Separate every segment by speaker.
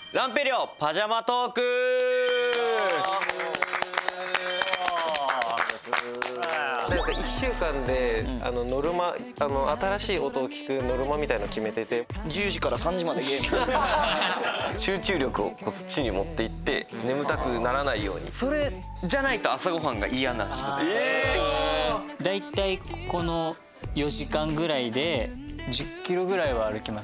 Speaker 1: ランペリオパジャマトーク。
Speaker 2: なんか1週間でノルマ新しい音を聞くノルマみたいの決めてて、
Speaker 3: 10時から3時までゲーム。
Speaker 2: 集中力をそっちに持っていって眠たくならないように。
Speaker 1: それじゃないと朝ごはんが嫌な人で。
Speaker 4: だいたいこの4時間ぐらいで10キロぐらいは歩きます。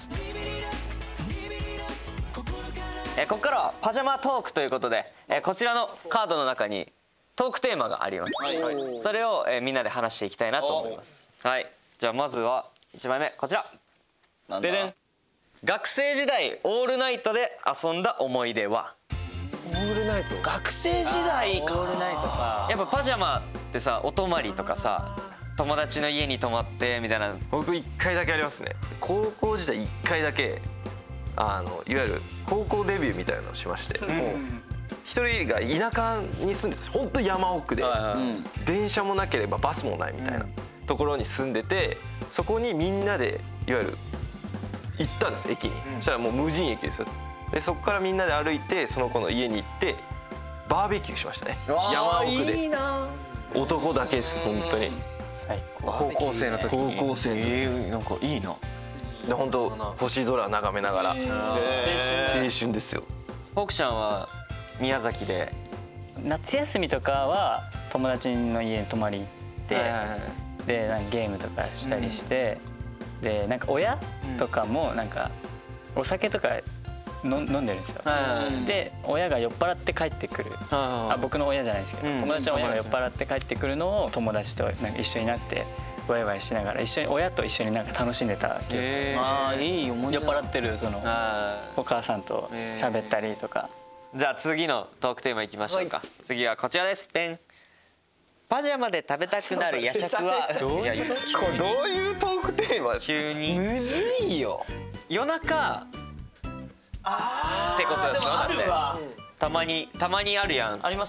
Speaker 1: ここからはパジャマトークということで、こちらのカードの中にトークテーマがあります。それをみんなで話していきたいなと思います。はい、じゃあまずは1枚目こちら。ででん。学生時代オールナイトで遊んだ思い出は。
Speaker 2: オールナイト。
Speaker 3: 学生時代か。
Speaker 4: オールナイトか。
Speaker 1: やっぱパジャマってさ、お泊まりとかさ、友達の家に泊まってみたいな。
Speaker 2: 僕1回だけありますね。高校時代1回だけいわゆる高校デビューみたいなのをしまして、一人が田舎に住んでて、本当山奥で電車もなければバスもないみたいなところに住んでて、そこにみんなでいわゆる行ったんです、駅に。そしたらもう無人駅ですよ。でそこからみんなで歩いてその子の家に行ってバーベキューしましたね。山奥で。いいな。男だけです、本当に。
Speaker 4: 最高。
Speaker 1: 高校生の時に。
Speaker 2: 高校生の時です。
Speaker 1: なんかいいな。
Speaker 2: で本当星空眺めながら青春ですよ。
Speaker 1: フォークちゃんは宮崎で
Speaker 4: 夏休みとかは友達の家に泊まり行って、でなんかゲームとかしたりして、でなんか親とかもなんかお酒とか飲んでるんですよ。で親が酔っ払って帰ってくる、僕の親じゃないですけど、友達の親が酔っ払って帰ってくるのを友達となんか一緒になってワイワイしながら親と一緒になんか楽しんでた。
Speaker 3: いい思い出。
Speaker 4: 酔っ払ってるそのお母さんと喋ったりとか。
Speaker 1: じゃあ次のトークテーマいきましょうか。次はこちらです。ペン。パジャマで食べたくなる夜食は。
Speaker 2: これどういうトークテーマ？
Speaker 1: 急に
Speaker 3: むずいよ。
Speaker 1: 夜中ってことでしょ。だってたまにあるやん。
Speaker 3: あります。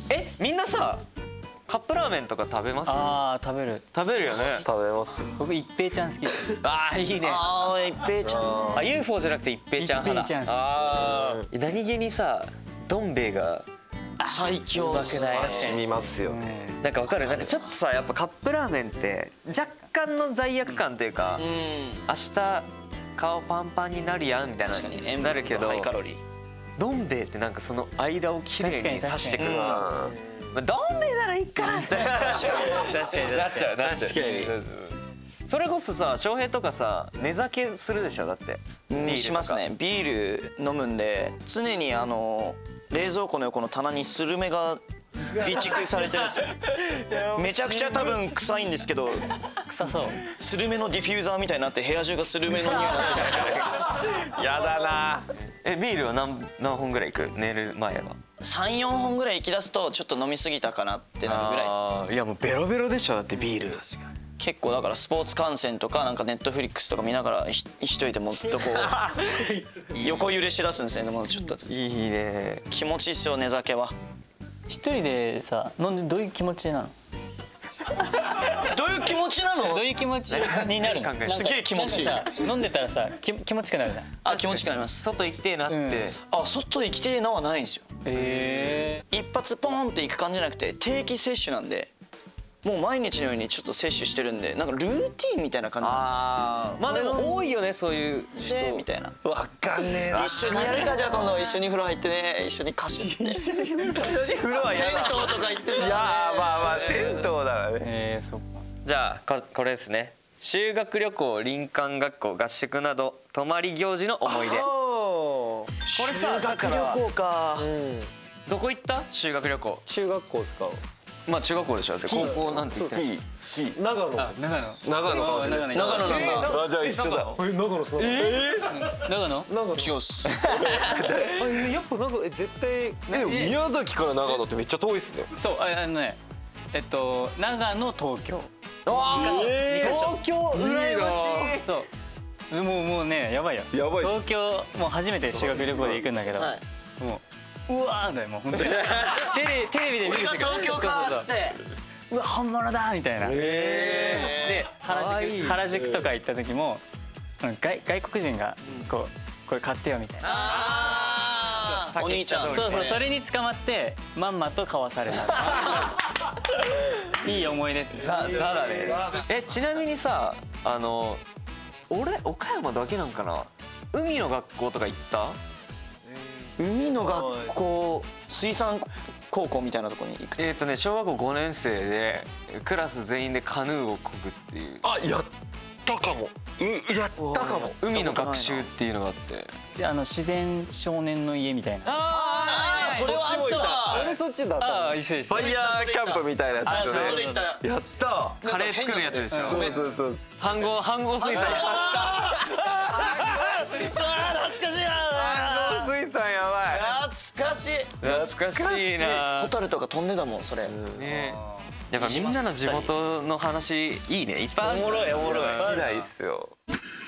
Speaker 1: みんなさカップラーメンとか食べます？
Speaker 4: 食べる
Speaker 1: よね。
Speaker 2: 食べます。
Speaker 4: 僕一平ちゃん好き。
Speaker 1: いいね。
Speaker 3: 一平ちゃん。
Speaker 1: UFO じゃなくて一平ちゃん派だ。何気にさどん兵衛が
Speaker 3: 最強
Speaker 1: うまくない？
Speaker 2: 染みますよね。
Speaker 1: なんかわかる。なんかちょっとさやっぱカップラーメンって若干の罪悪感というか、明日顔パンパンになるやんみたいななるけど、どん兵衛ってなんかその間をきれいに刺してくる。どん兵衛ならいいかなって確かになっちゃう。確かに。それこそさ翔平とかさ寝酒するでしょ。だって
Speaker 3: しますね。ビール飲むんで常に冷蔵庫の横の棚にスルメが備蓄されてるんですよ。めちゃくちゃ多分臭いんですけど、
Speaker 4: 臭そう。
Speaker 3: スルメのディフューザーみたいになって部屋中がスルメの匂いになってる。
Speaker 2: やだな。
Speaker 1: ビールは何本ぐらいいく？寝る前は。
Speaker 3: 3、4本ぐらい行き出すとちょっと飲み過ぎたかなってなるぐらいです。
Speaker 1: いやもうベロベロでしょ。だってビール。
Speaker 3: 結構だからスポーツ観戦とかなんかネットフリックスとか見ながら一人でもずっとこう横揺れしだすんですね。もうちょっとずつ。
Speaker 1: いいね。
Speaker 3: 気持ちいいっすよ寝酒は。
Speaker 4: 一人でさ飲んでどういう気持ちなの？
Speaker 3: どういう気持ちなの？
Speaker 4: どういう気持ちになるの？
Speaker 3: すげえ気持ちいい。
Speaker 4: 飲んでたらさ気持ちくなるじゃん。
Speaker 3: 気持ちくなります。
Speaker 1: 外行きてえなって。
Speaker 3: 外行きてえなはないんですよ。一発ポンって行く感じじゃなくて定期摂取なんで、もう毎日のようにちょっと摂取してるんで、なんかルーティーンみたいな感じなんです。
Speaker 1: まあでも多いよねそういう人
Speaker 3: みたいな。
Speaker 2: わかんねえな。
Speaker 3: 一緒にやるか。じゃあ今度一緒に風呂入ってね、一緒に歌手って一緒に風呂は銭湯とか行ってさ。
Speaker 2: いやまあ銭湯だからね。
Speaker 4: そっか。
Speaker 1: じゃあこれですね。修学旅行、林間学校、合宿など泊まり行事の思い出。これさ
Speaker 3: 修学旅行か。
Speaker 1: どこ行った？修学旅行。
Speaker 2: 中学校ですか？
Speaker 1: まあ中学校でしょ。高校なんて言ってる？
Speaker 2: 長野なんだ。じゃあ一緒だ。長野そう。
Speaker 4: 長野？
Speaker 3: 違うっす。
Speaker 2: やっぱなんか絶対でも宮崎から長野ってめっちゃ遠いっすね。
Speaker 4: そう長野東京。
Speaker 1: 東京羨ましい。
Speaker 4: そうもうねやばいよ。東京もう初めて修学旅行で行くんだけど、もううわーだよもう本当にテレビで見る時
Speaker 3: 東京かっつって、
Speaker 4: うわ本物だみたいな。で原宿とか行った時も外国人がこれ買ってよみたいな。
Speaker 3: お兄ちゃん。
Speaker 4: そうそう、それに捕まってまんまとかわされた。いい思い出ですね。
Speaker 1: ザだね。ちなみにさ、俺岡山だけなんかな、海の学校とか行った？
Speaker 3: 海の学校、水産高校みたいなところに行く。
Speaker 1: 小学校5年生でクラス全員でカヌーを漕ぐっていう。
Speaker 2: あ、やったかも。やったかも。
Speaker 1: 海の学習っていうのがあって。
Speaker 4: じゃあ自然少年の家みたいな。
Speaker 3: ああ、それはあったわ。
Speaker 1: 俺そっちだった。
Speaker 2: ファイヤーキャンプみたいなやつですよね。やった。
Speaker 1: カレー作るやつでしょ。飯合水産。
Speaker 3: 懐かしいな。
Speaker 1: 飯合水産やばい。
Speaker 3: 懐かしい。
Speaker 1: 懐かしいな。
Speaker 3: ホタルとか飛んでたもんそれ。
Speaker 1: やっぱみんなの地元の話いいね。いっぱいある。
Speaker 3: おもろいおもろい。
Speaker 2: 好きないっすよ。